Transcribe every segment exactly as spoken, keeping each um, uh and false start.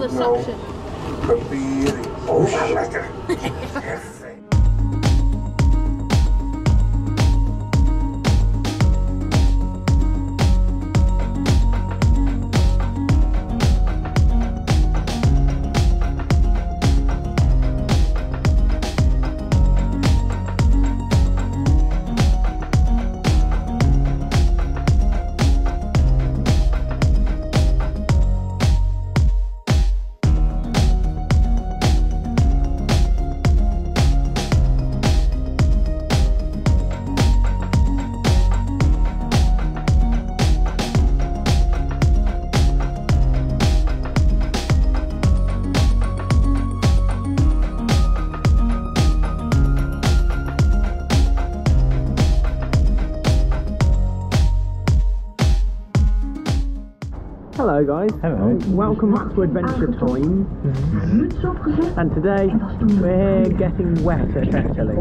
the suction. Papier. Oh, lekker. Perfect. Hello guys. Hello. Welcome back to Adventure Time. And today we're getting wet essentially.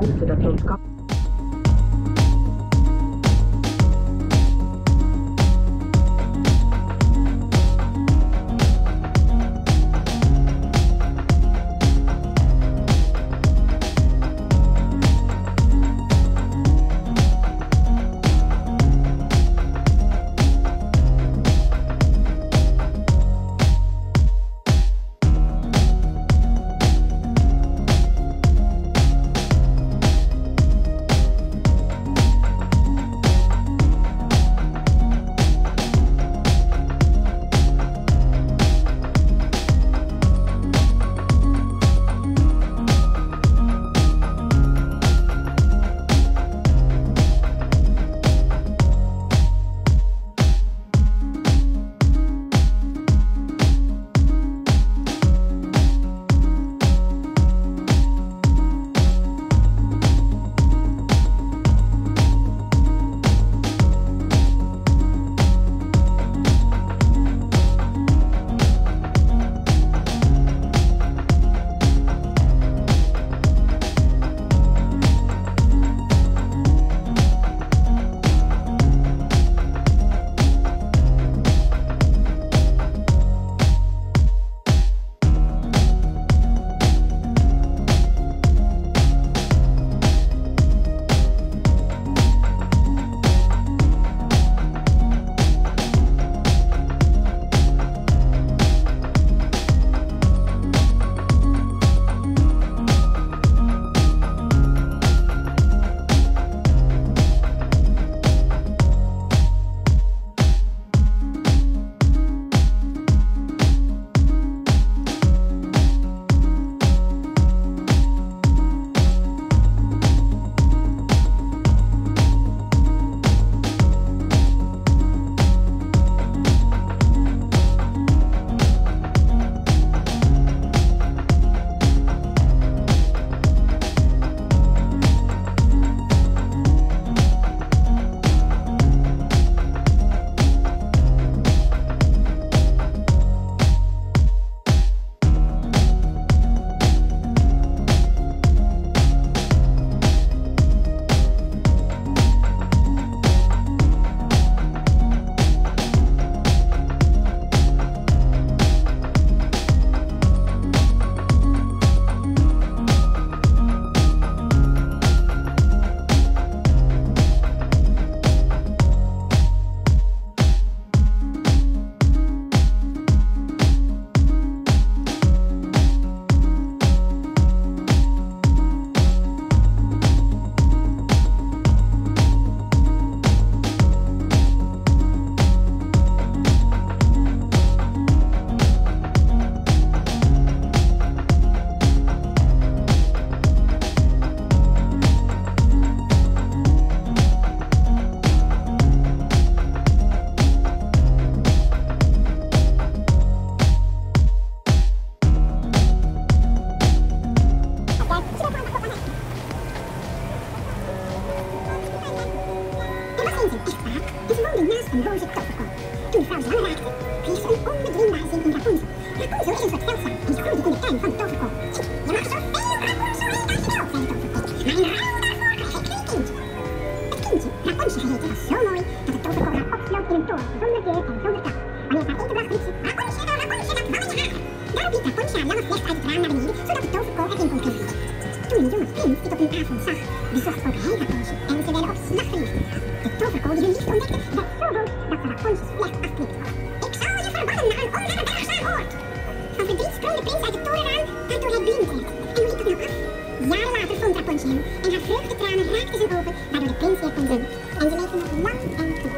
raam naar beneden, zodat de toverkool erin kon klimmen. Toen een jonge prins dit op een avond zag, bezocht ook hij haar poosje en ze werden op slag verliefd. De toverkool die hun liefde ontdekte, werd zo boos dat ze haar poosjes slecht afknipte. Ik zal je verbannen naar een onherbergzaam oord. Van verdriet sprong de prins uit het torenraam, waardoor hij blind werd. En hoe liep dat nou af? Jaren later vond Rapunzel hem en haar vreugdetranen raakten zijn ogen, waardoor de prins weer kon zien. En ze leefden nog lang en gelukkig.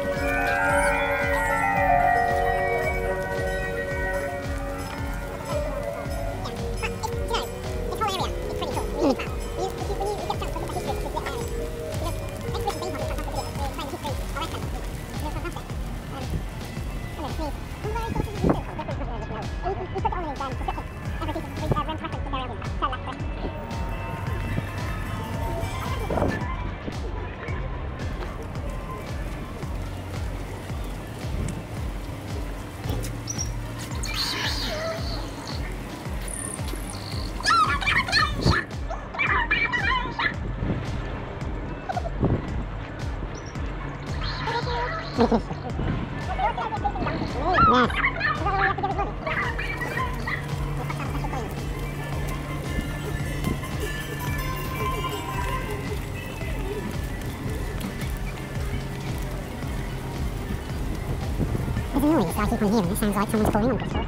There's a noise I keep on hearing. It sounds like someone's calling on Crystal.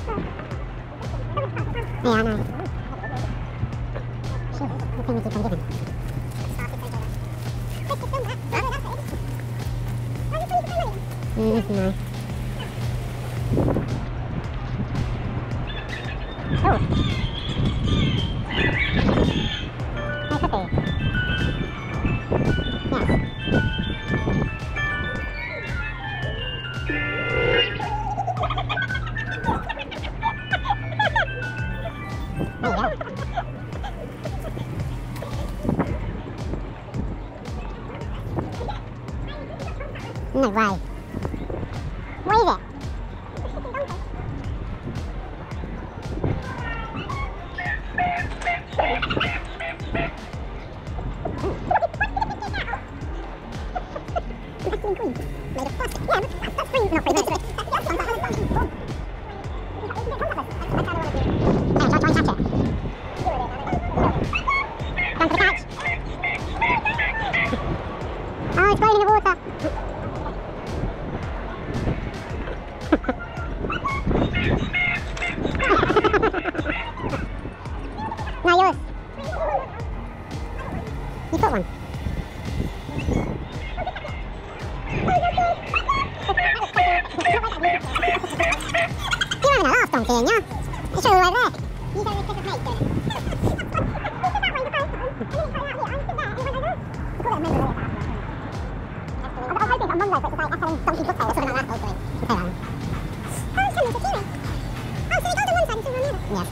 Yeah, I know. Shit, the thing we keep on giving. Mm, no. Oh. Hey, could be. Yes. No way. What is it? Oh, it's going in the water. No, yours. You got one. You're having a laugh, Donkey, aren't you? It's all right there. You don't need to take a plate, I was hoping on Monday, but it's like F L Donkey Book Sale or something like that. Hopefully. You pay that one. Oh, it's coming to see it. Oh, so it goes on one side and two on the other? Yes.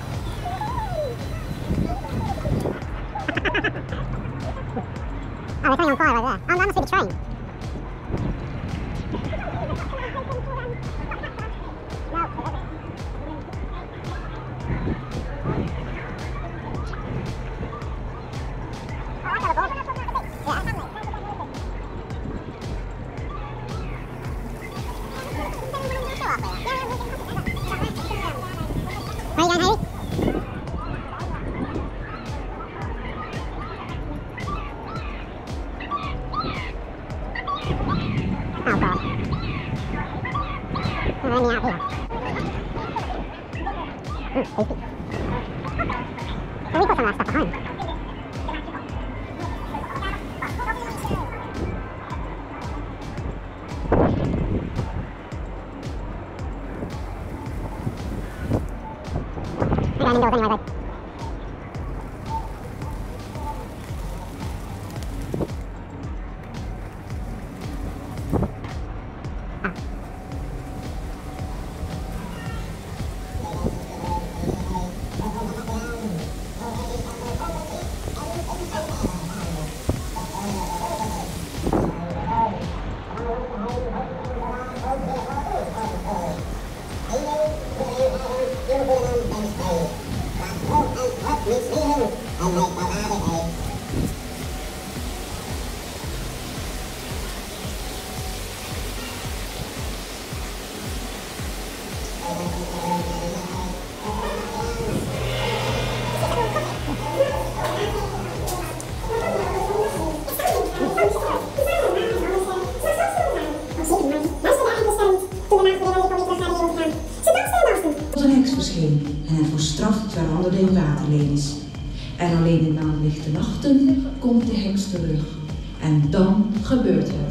Oh, they're coming on fire right there. Oh, that must be the train. Where are you going, Harry? Oh god. Oh, let me out here. Mm, tasty. So we put some of that stuff behind. We're going indoors anyway, babe. straat alleen is. En alleen in maanlichte nachten komt de heks terug. En dan gebeurt het.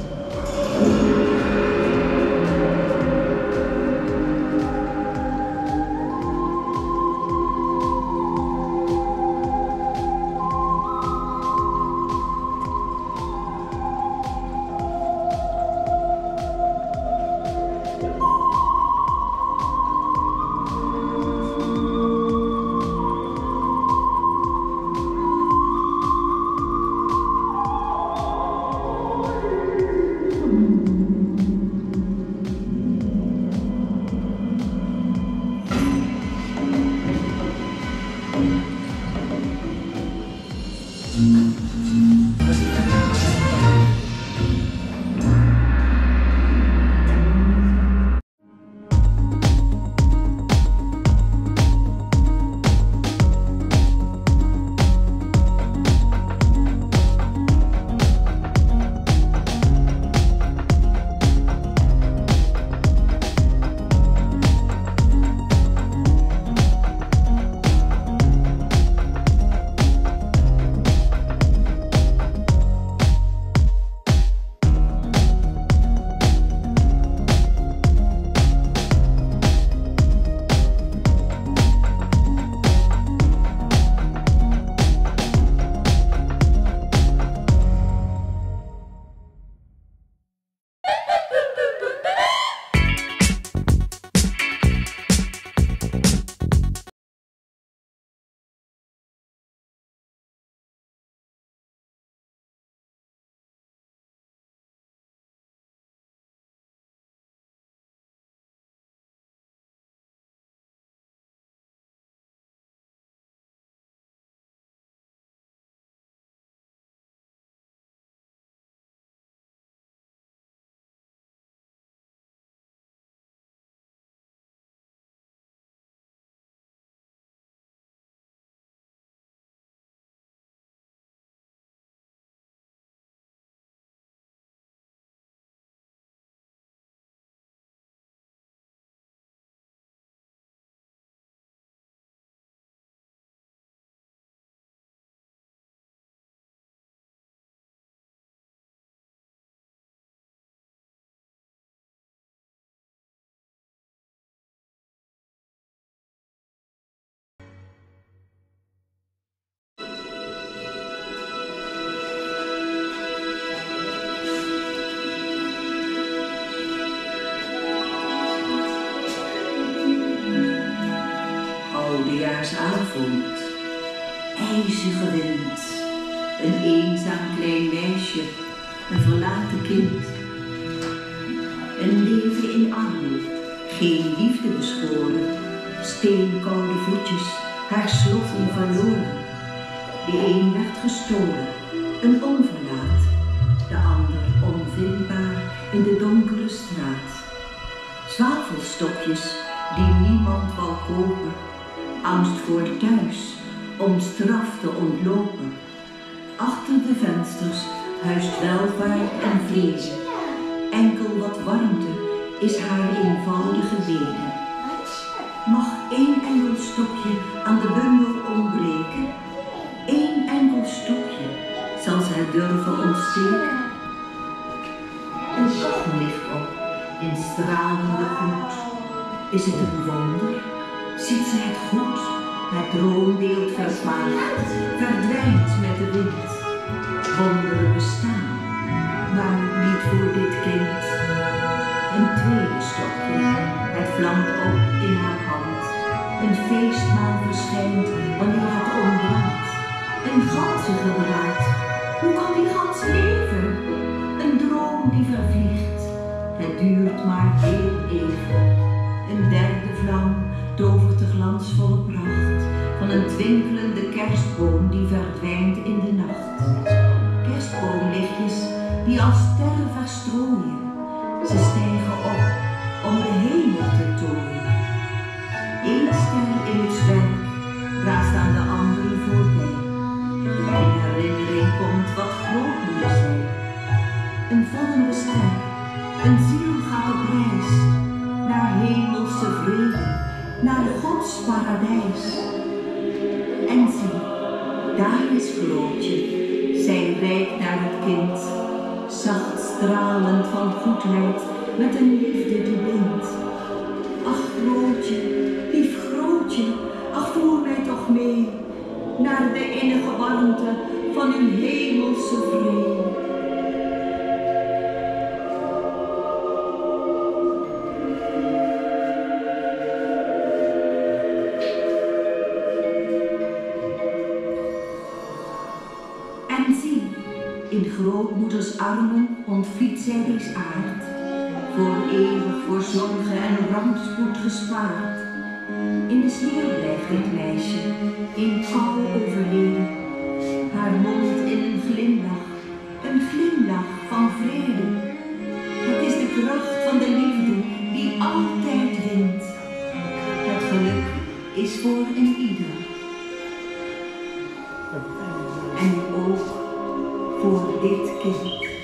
Oudejaarsavond, ijzige wind, een eenzaam klein meisje, een verlaten kind. Een leven in armoede, geen liefde beschoren, steenkoude voetjes, haar sloffen verloren. De een werd gestolen, een onverlaat, de ander onvindbaar in de donkere straat. Zwavelstokjes die niemand wou kopen, angst voor thuis, om straf te ontlopen. Achter de vensters huist welvaart en vrede. Enkel wat warmte is haar eenvoudige bede. Mag één enkel stokje aan de bundel ontbreken? Eén enkel stokje zal zij durven ontsteken. Een kachel ligt op in stralende gloed. Is het een wonder? Ziet ze het goed? Het droombeeld vervaagt, verdwijnt met de wind. Wonderen bestaan, maar niet voor dit kind. Een tweede stokje, het vlamt op in haar hand. Een feestmaal verschijnt wanneer het ontbrandt. Een ganzige braad, hoe kan die gans leven? Een droom die vervliegt, het duurt maar heel even. Een derde vlam tovert de glansvolle pracht van een twinkelende kerstboom die verdwijnt in de nacht. Kerstboomlichtjes die als sterren verstrooien, ze stijgen op om de hemel te tooien. Eén ster in het zwerk raast aan de andere voorbij. In herinnering komt wat groot moet zijn. Een vallende ster, een ziel gaat op reis naar hemelse vrede, naar Gods paradijs. Daar is Grootje, zij reikt naar het kind, zacht stralend van goedheid, met een liefde die bindt. Ach Grootje, lief Grootje, ach voer mij toch mee, naar de innige warmte van uw hemelse vrede. En zie, in grootmoeders armen ontvliet zij deze aard, voor eeuwig voor zorgen en rampspoed gespaard. In de sneeuw blijft dit meisje, in kou overleden, haar mond in een glimlach, een glimlach van vrede. Het is de kracht van de liefde die altijd wint. Het geluk is voor een ieder. En ook voor dit kind.